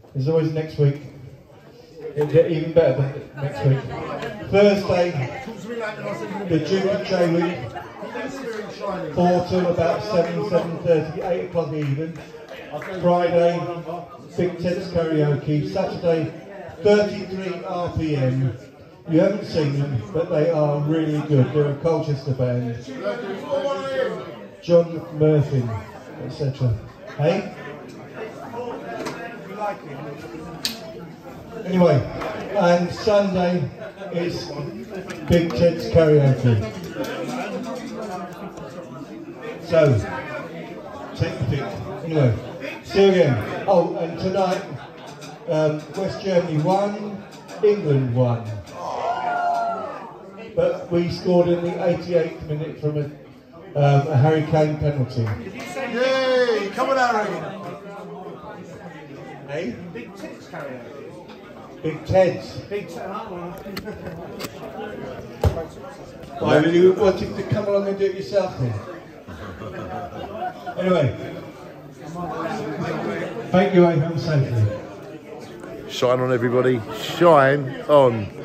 There's always next week. It'll get even better next week. Thursday, the Junior J League, 4 till about 7:30, 8 o'clock even. Friday, Big Ted's Karaoke. Saturday, 33 RPM. You haven't seen them, but they are really good. They're a Colchester band. John Murphy, etc. Hey? Anyway, and Sunday is Big Ted's Karaoke. So, take the pick. Anyway, see you again. Oh, and tonight, West Germany won, England won. But we scored in the 88th minute from a Harry Kane penalty. Yay! Come on, Harry! Hey? Big Ted's Karaoke. Big Ted's. Big Ted. Why, were you wanting to come along and do it yourself then? Anyway, thank you, I home safely. Shine on, everybody. Shine on.